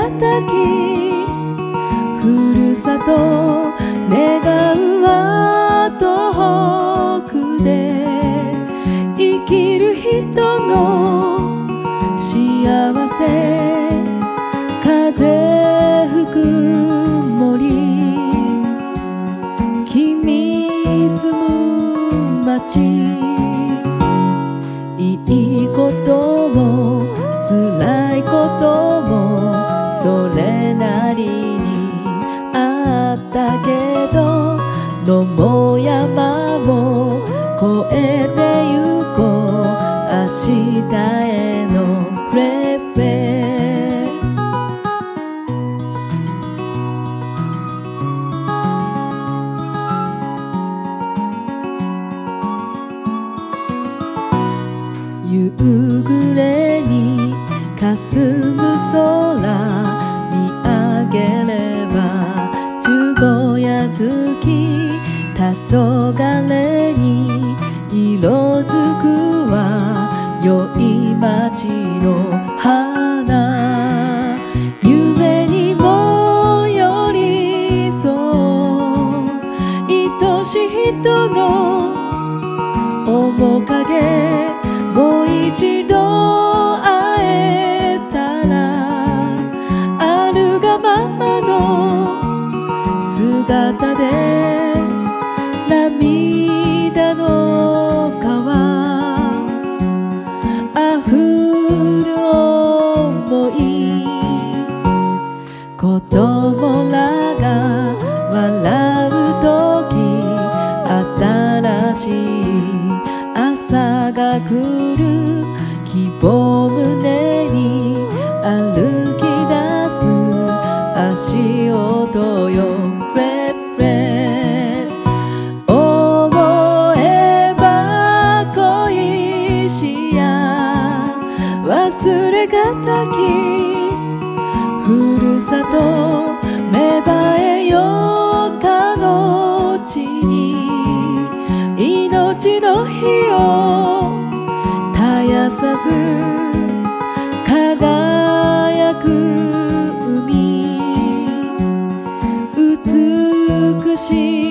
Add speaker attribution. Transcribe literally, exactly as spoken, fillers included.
Speaker 1: たきふるさと願うは遠くで生きる人の幸せ風吹く森君住む街いいことも辛いこともそれなりにあったけど野も山も越えてゆこう明日へのフレフレ夕暮れに霞む空見上げれば十五夜月黄昏に色づくは良い街の花夢にも寄り添う愛しい人の面影もう一度会えたらあるがままの姿で涙の川あふる想い子供らが笑う時新しい朝が来る希望胸に歩き出す足音よフレフレ思えば恋しや忘れがたきふるさと芽生えよかの地に命の火を絶やさず輝く海美しい